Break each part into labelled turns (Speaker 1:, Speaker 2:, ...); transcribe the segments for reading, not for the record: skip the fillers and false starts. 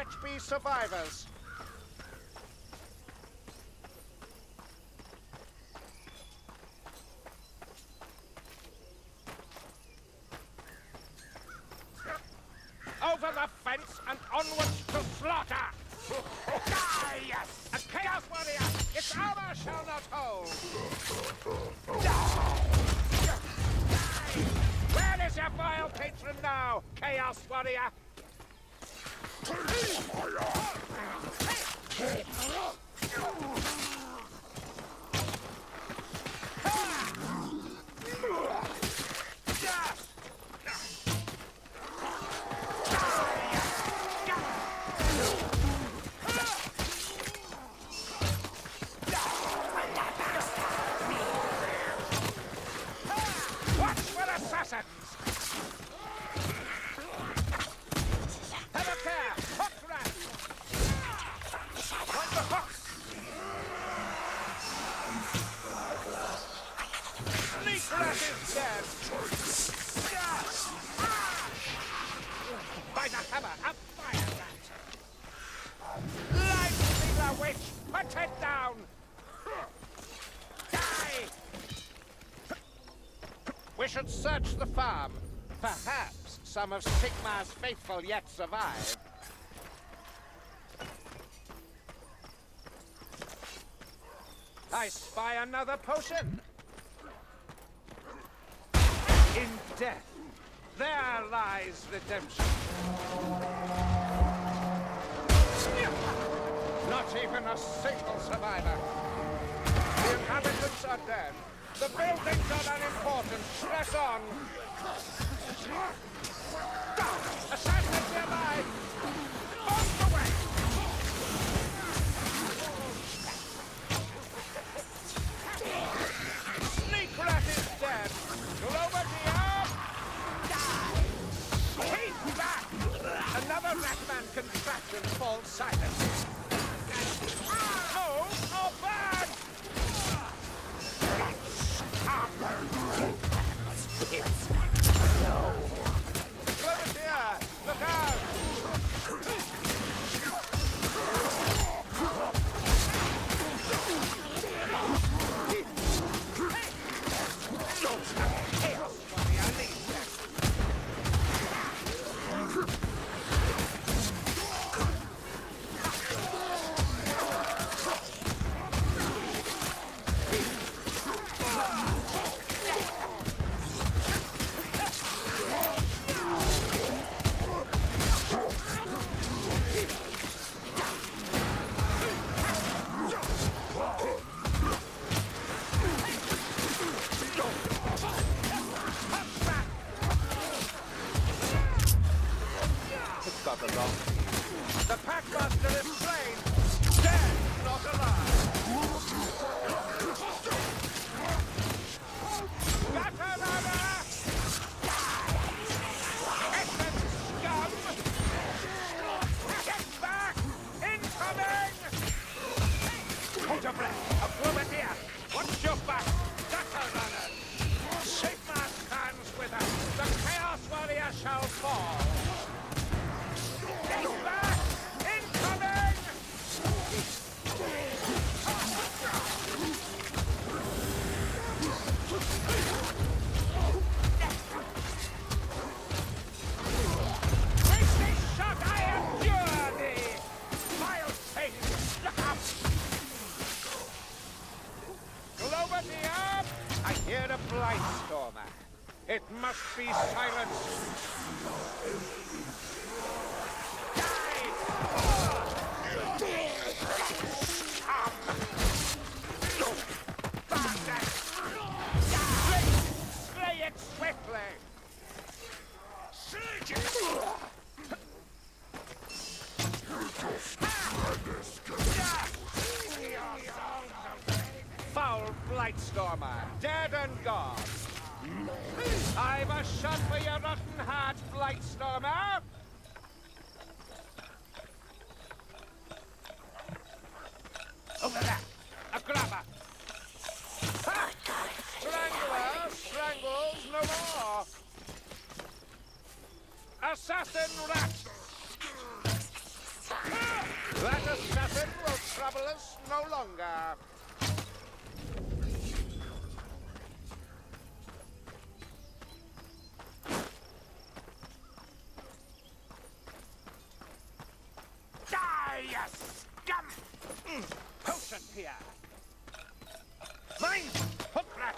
Speaker 1: HP survivors. Over the fence and onwards to slaughter! Die! A Chaos Warrior! Its armor shall not hold! Die! Where is your vile patron now, Chaos Warrior? Watch for assassins! Have a care! Hook rat! On the hooks! Sneak rat is dead! By the hammer, a fire rat! Life stealer witch! Put it down! Die! We should search the farm. Perhaps some of Sigmar's faithful yet survive. I spy another potion. In death, there lies redemption. Not even a single survivor. The inhabitants are dead. The buildings are unimportant. Press on. Assassins nearby. Bombs away. Sneak rat is dead. Globadier. Keep back. Another ratman contraction falls silent. Move or burn. Globadier, look out! The Packmaster is slain! Dead, not alive! Gatorada! Essence scum! Get back! Incoming! Hold your breath! A Globadier! Watch your back! Gatorada! Sigmar stands with us! The Chaos Warrior shall fall! Get back! Incoming! Take this shot! I endure thee! Vile fate! Look up! Globadier! I hear a Blightstormer. It must be silenced. Slay it swiftly! Foul Blightstormer, dead and gone. I've a shot for your rotten heart, Blightstormer! Over there! A grabber! Ha! Strangler! Strangles no more! Assassin rat! trouble us no longer. Die, you scum! Potion here. Mine! Hook rat!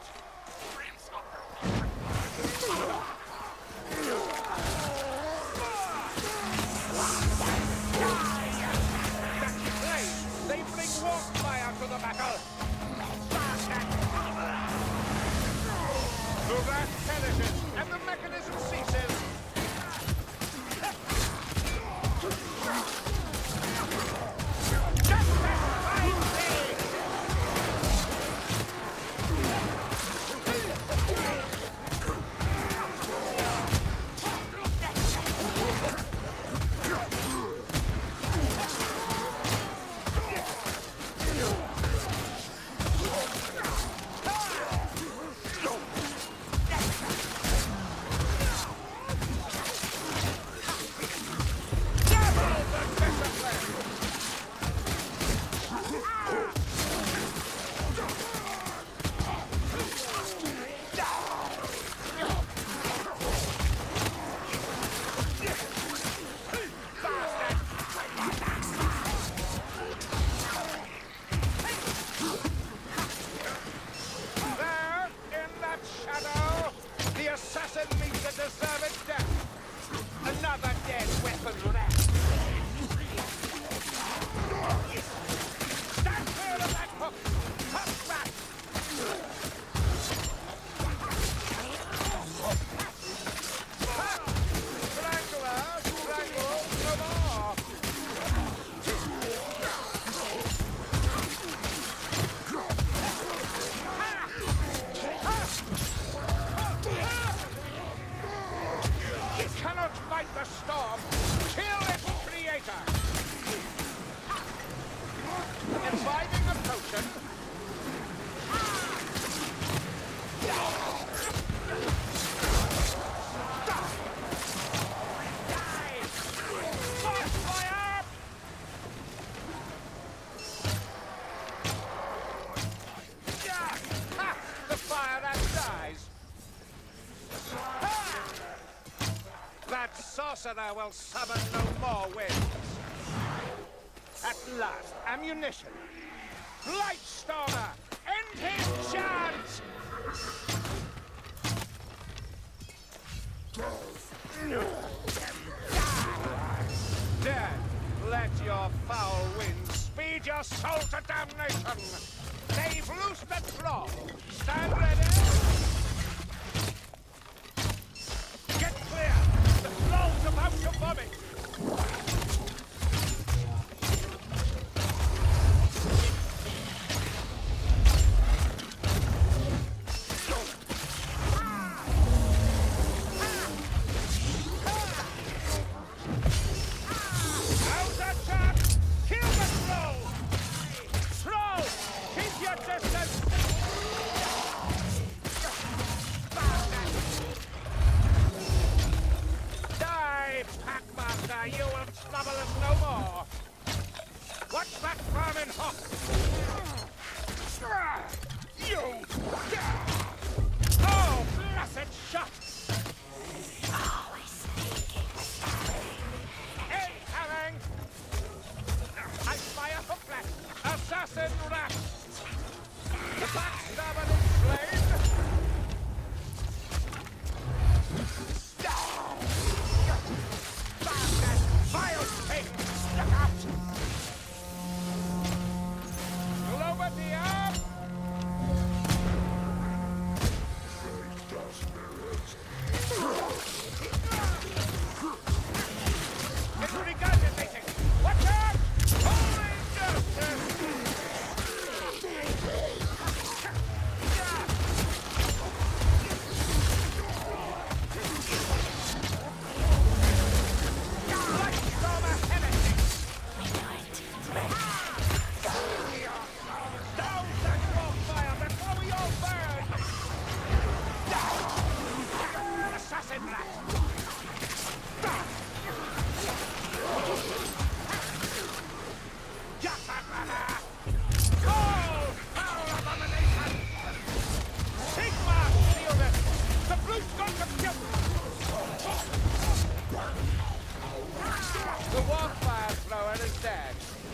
Speaker 1: They bring warp fire to the battle! The rat perishes, and the mechanism ceases! Just as I say! Another dead weapon left. Stand clear of that hook! Hook rat! Strangler! Strangle! No more! It cannot fight the storm! Kill its creator! Imbibing the potion. Die! Fire! Ha! The fire that dies! Ha! That sorcerer will summon no more winds. At last, ammunition. Blightstormer! End his chance! Dead, let your foul winds speed your soul to damnation! They've loosed the claw! Stand ready! Get clear! The claw's about to vomit! Die, Pac-Man! thrower is dead.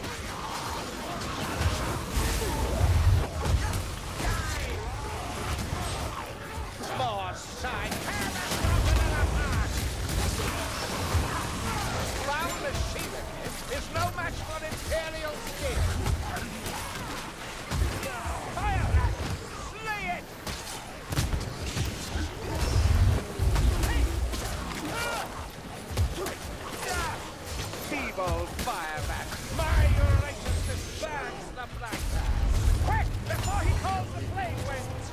Speaker 1: More side. Groundless shielded is no match for Imperial skill. Fire that! Slay it! Feeble fire rat! My righteousness burns the black rat! Quick! Before he calls the flame winds!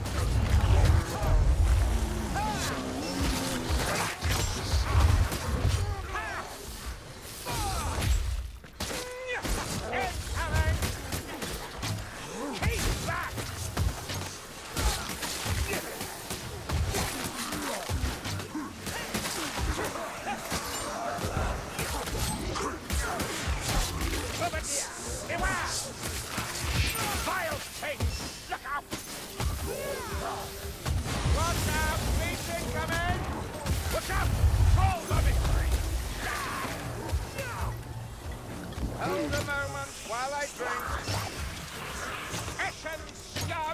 Speaker 1: Incoming! Keep back! Beware! Vile things! Look out! Watch out! Fleet incoming! Look out! Call the victory! Hold a moment while I drink. Eschen scum!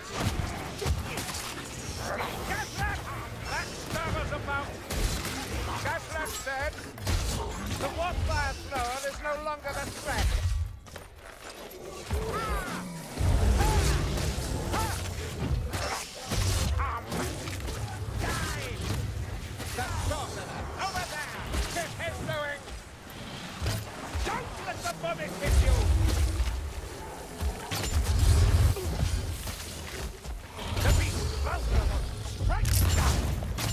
Speaker 1: Gaslet! Backstabber's about! Gaslet's dead! The Warfire Thrower is no longer the threat! The sorcerer! Over there! 'Tis his doing! Don't let the body hit you! The beast vulnerable! Strike down!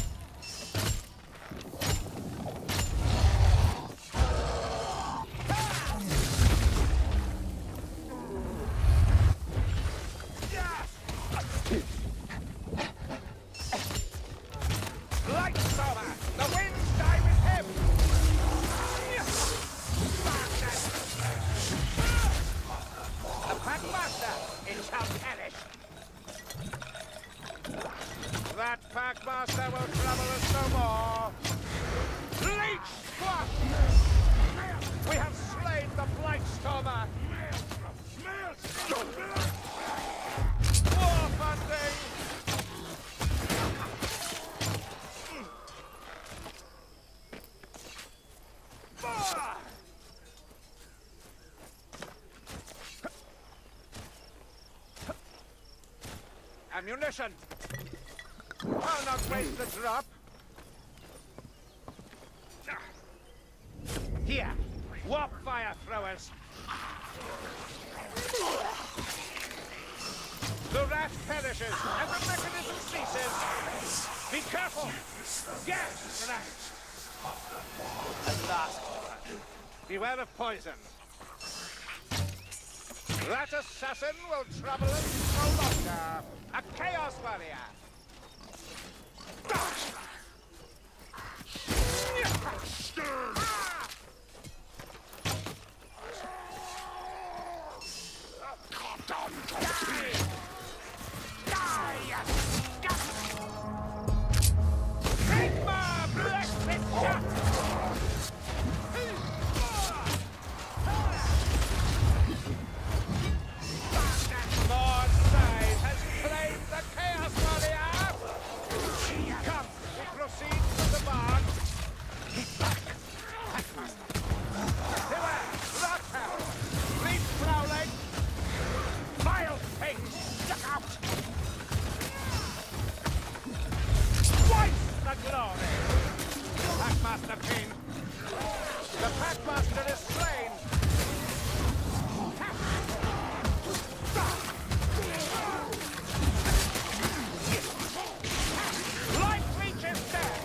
Speaker 1: That Packmaster will trouble us no more! Leech squat! We have slain the Blightstormer! War funding! Ammunition! I'll not waste the drop. Here, warp fire throwers. The rat perishes and the mechanism ceases. Be careful. Gas rat. At last. Beware of poison. That assassin will trouble us no longer. A Chaos Warrior. Packmaster King! The Packmaster is slain! Life reaches death!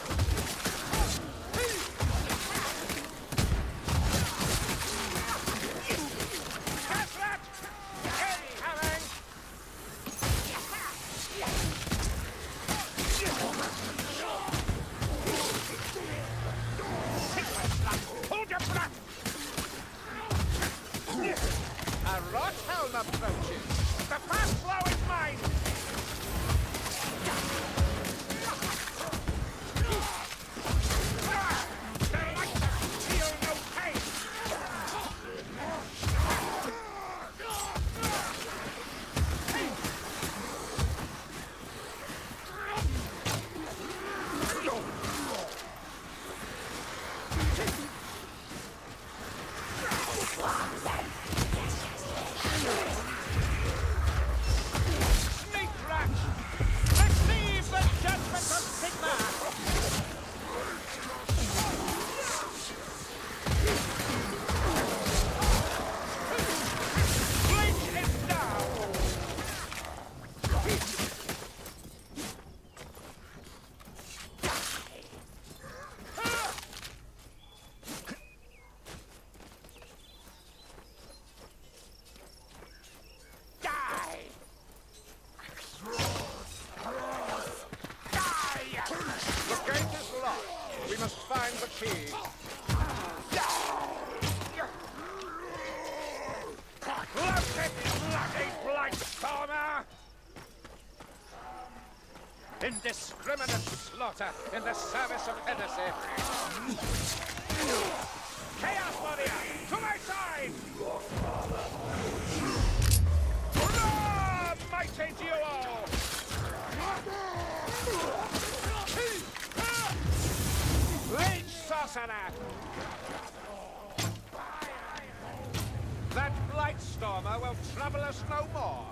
Speaker 1: Gaslet! Incoming! Hold your breath! A Rothelm approaches! The fast flow is mine! The lights feel no pain! Sneak rat! Receive the judgment of Sigma! Bleach is down! The gate is locked. We must find the key. Look it, bloody Blightstormer! Indiscriminate slaughter in the service of heresy. Chaos Warrior, to my side! Hurrah, mighty duo! Rage Sorcerer! That Blightstormer will trouble us no more.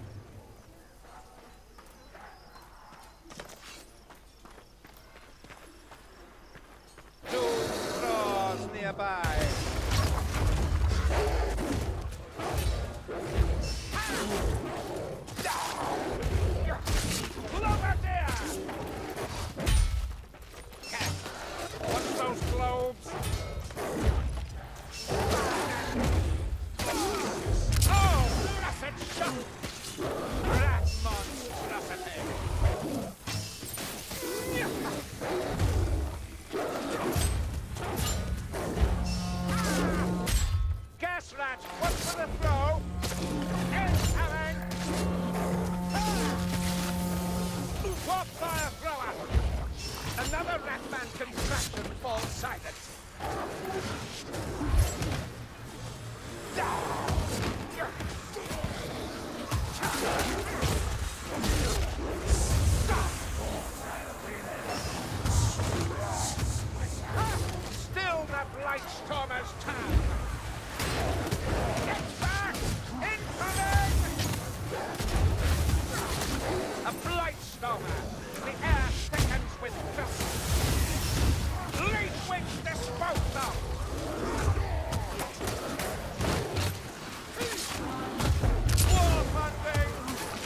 Speaker 1: Doom draws nearby. Cloverdeer! Watch those globes! Oh, blessed shot! Rat monstrosity! Gas rat, what's for the throw? Incoming! Warp fire thrower! Another Ratman contraption falls silent. Still the Blightstormer's turn. Get back! Incoming! A Blightstormer! The air thickens with filth. Leech wings disposed of! War hunting!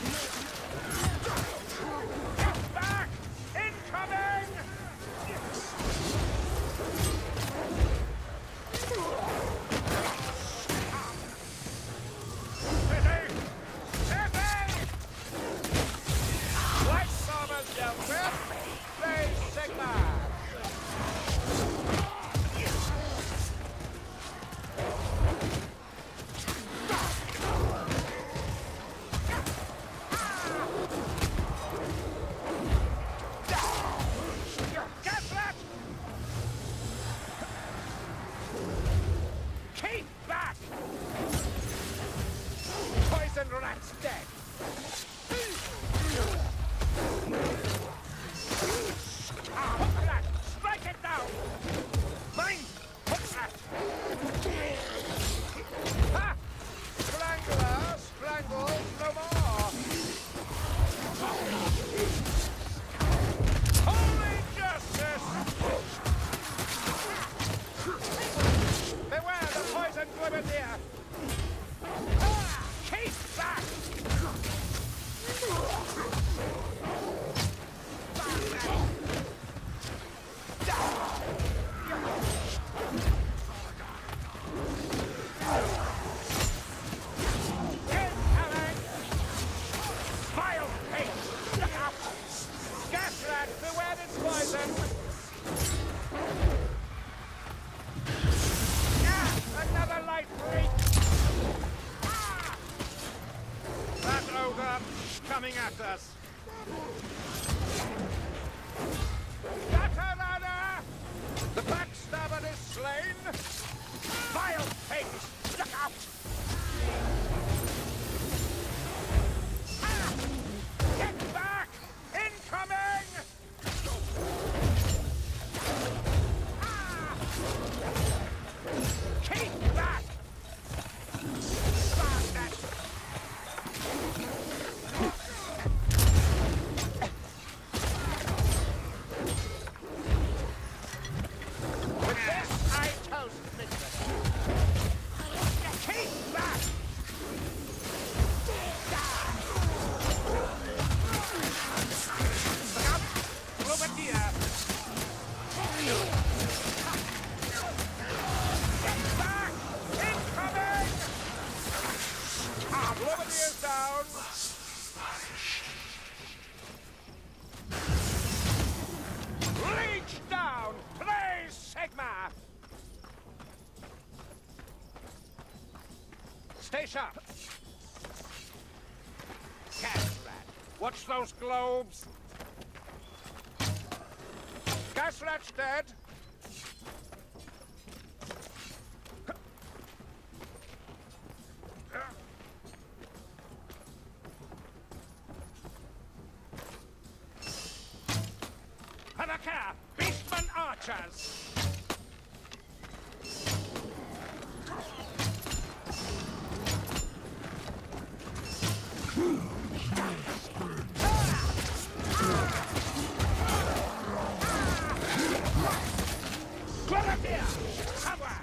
Speaker 1: Get back! Incoming! Steady! Steady! Blightstormers dealt with! Play Sigma! Gaslet! Keep back! Poison rat's dead! Hook rat! Strike it down! Mine! Hook rat! Ha! Strangler! Strangled no more! Holy justice! Beware the poison grenadier! Keep back! Incoming! Vile pig! Look out! Gas rat, beware its poison! Another light break! That ogre coming at us! Batarana! The backstabber is slain! Vile pigs! Look out! Get back! Incoming! Keep back! down! Reach down! Praise Sigma! Stay sharp! Gas rat! Watch those globes! Gas rat's dead! Have a care! Beastman archers! Grenadier! Somewhere!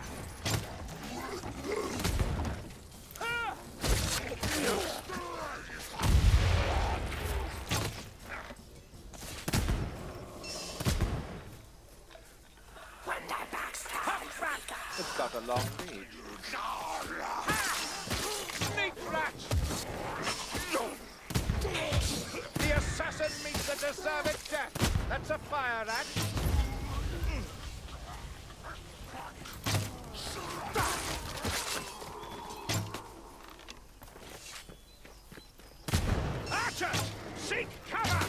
Speaker 2: It's got a long reach.
Speaker 1: Sneak rat! The assassin meets the deserved death! That's a fire rat! Archers! Seek cover!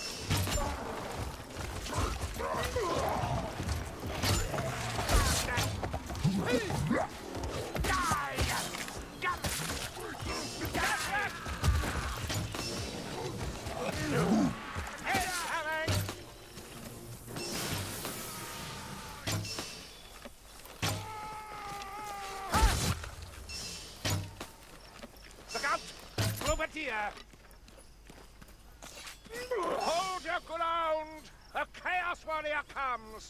Speaker 1: Look out! Grenadier! Hold your ground! A Chaos Warrior comes!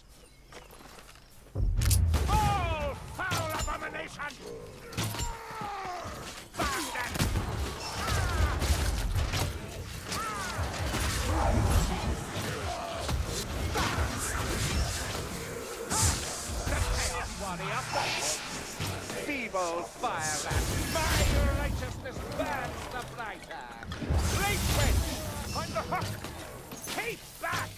Speaker 1: All foul abomination! Bastard! The Chaos Warrior falls! Feeble fire rat! My righteousness burns the brighter! Great witch! On the hook! Keep back!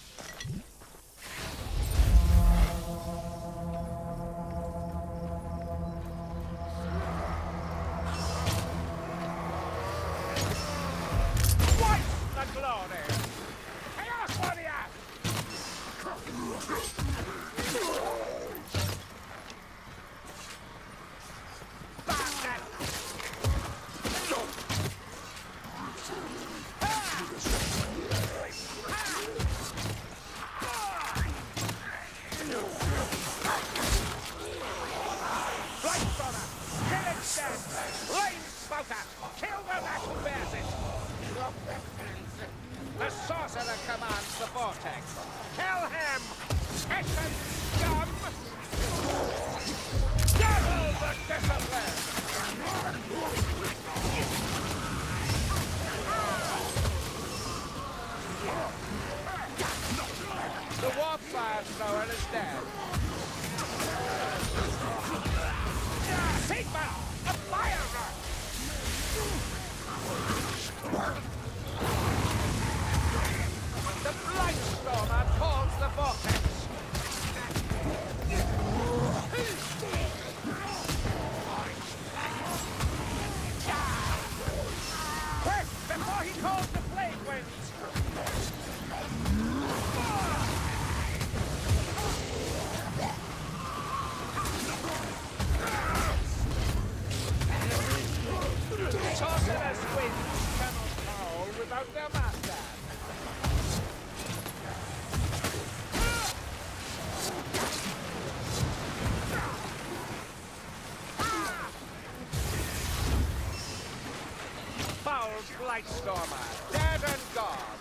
Speaker 1: Twice the glory! Chaos Warrior! Bastard! Blightstormer! Kill it dead! Flame spouter! Kill the rat who bears it! The sorcerer commands the vortex! Kill him! Hessian scum! Double the discipline! The warp fire thrower is dead. Sigma! A fire rat! The Blightstormer calls the vortex! Quick! Before he calls the plague winds! Sorcerer's winds cannot howl without their master! Foul Blightstormer, dead and gone!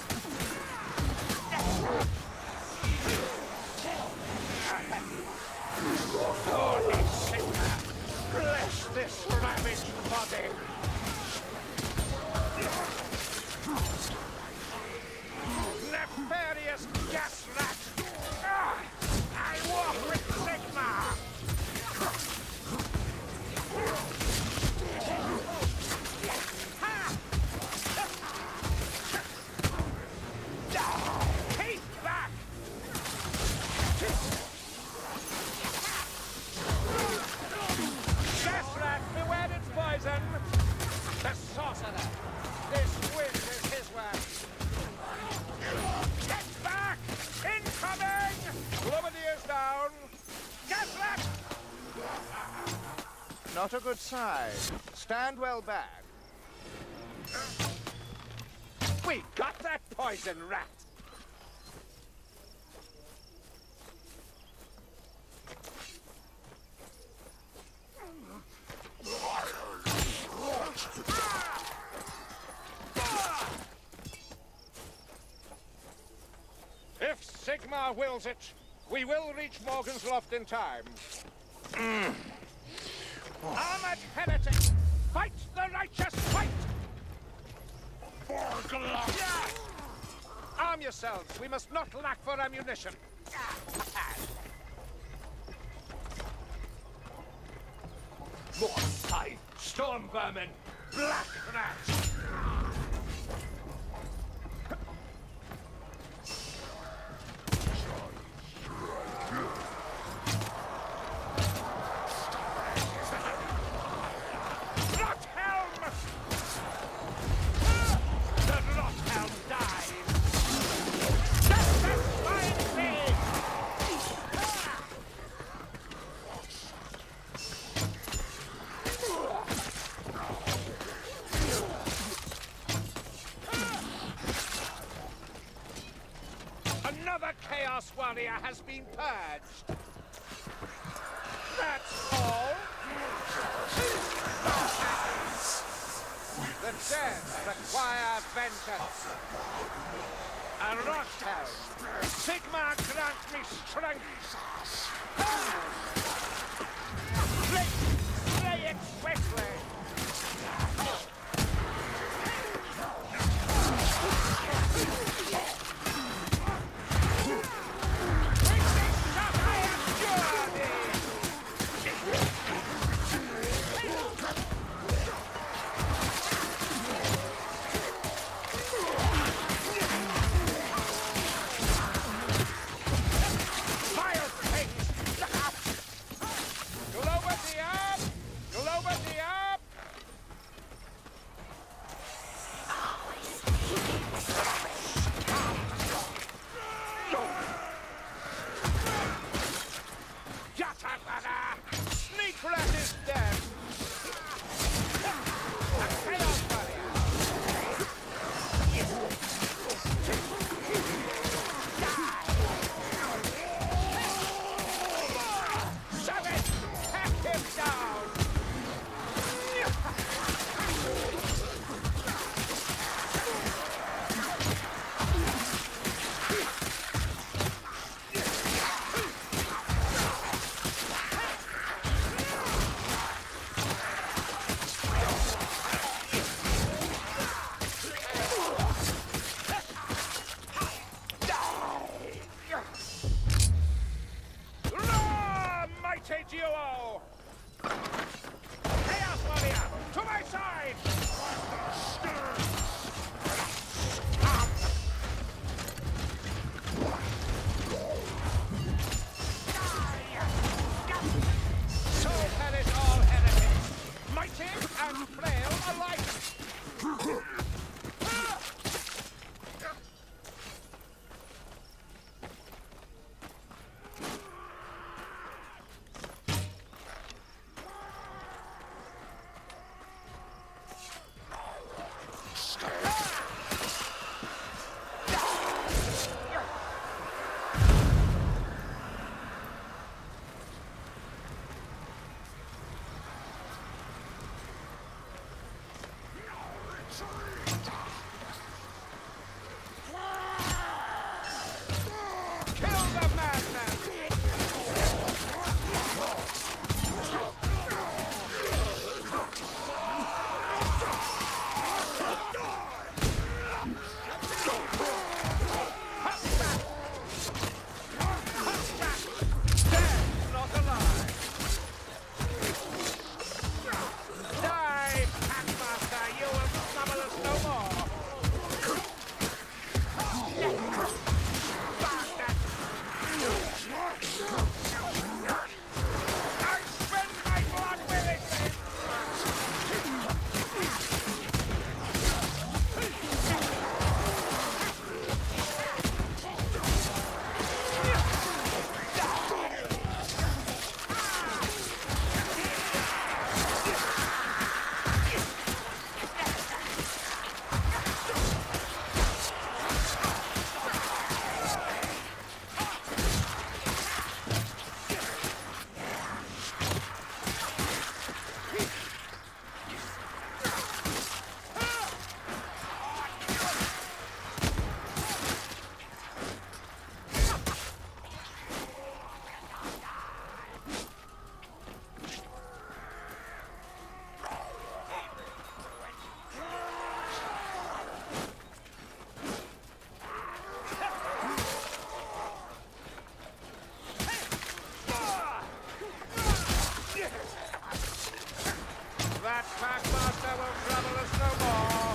Speaker 1: Holy Sigma! Bless this ravaged body! Nefarious gas rat! I walk with Sigma! Ha!
Speaker 2: Not a good sign. Stand well back.
Speaker 1: We got that poison rat! If Sigmar wills it, we will reach Morgan's Loft in time. Armored heretic! Fight the righteous fight! Yeah! Arm yourselves. We must not lack for ammunition. More tide, storm vermin, black rats! Another Chaos Warrior has been purged. That's all. The dead require vengeance. A Rothelm. Sigmar grant me strength. Slay it swiftly. Duo! Chaos Warrior, to my side! So perish all heretics, mighty and frail alike! that Taskmaster will trouble us no more.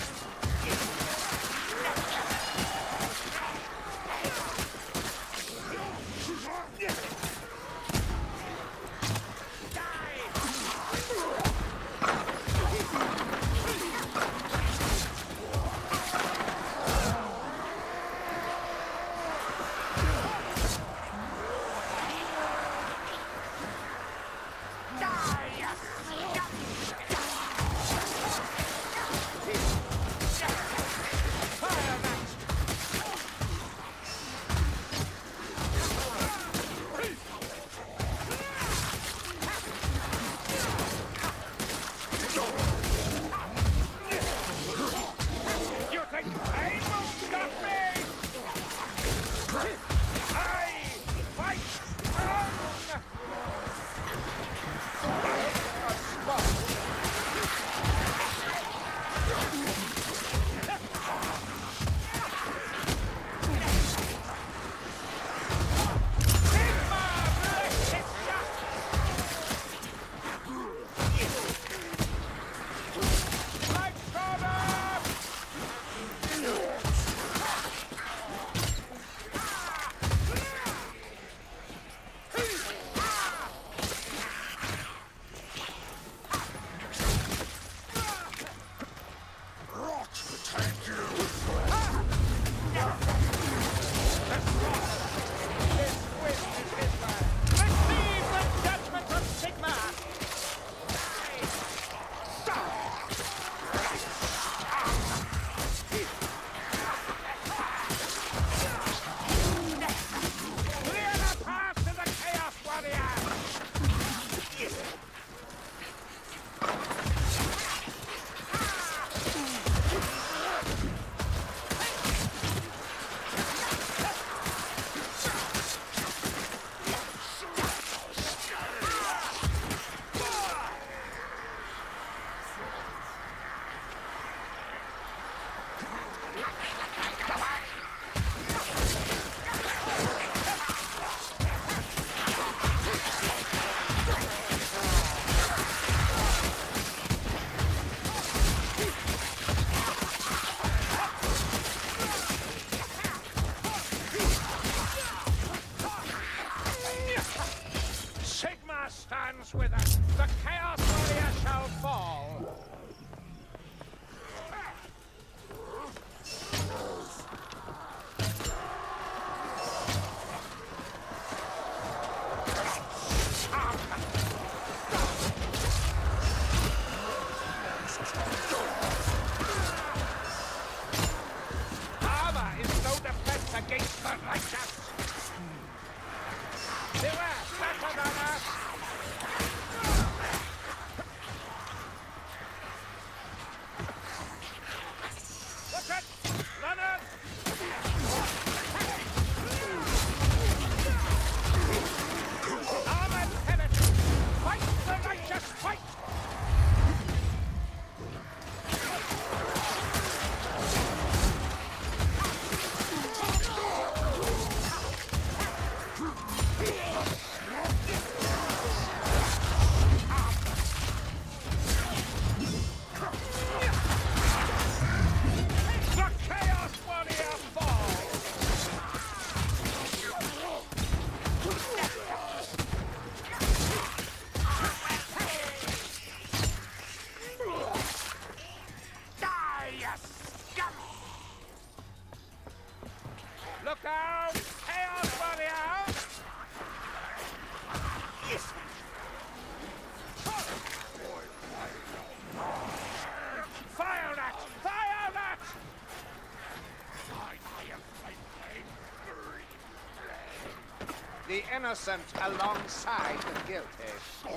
Speaker 1: Stands with us. The Chaos Warrior shall fall. Armor is no defense against the righteous. They were better than us. Look out! Chaos Warrior! Yes. Fire that! Fire that!
Speaker 2: The innocent alongside the guilty.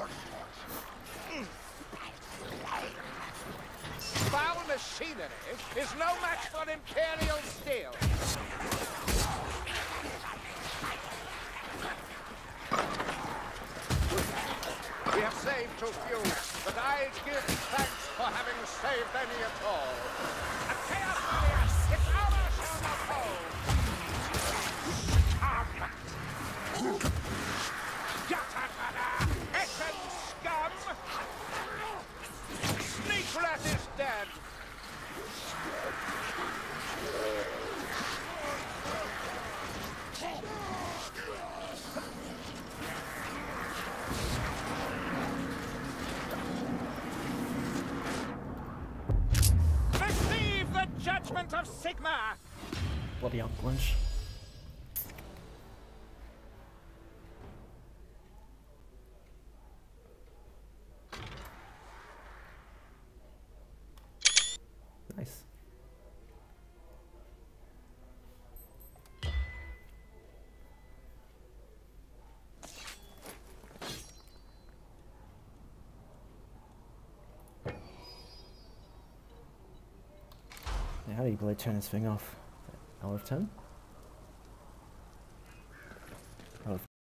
Speaker 2: Foul machinery is no match for Imperial steel. We have saved too few, but I give thanks for having saved any at all.
Speaker 1: A Chaos Warrior! It's our shall not hold! Yatakana! Essen scum!
Speaker 2: brat is dead.
Speaker 1: Receive the judgment of Sigma!
Speaker 3: Bloody avalanche. Nice. Yeah, how do you bloody turn this thing off? Out of 10? Out of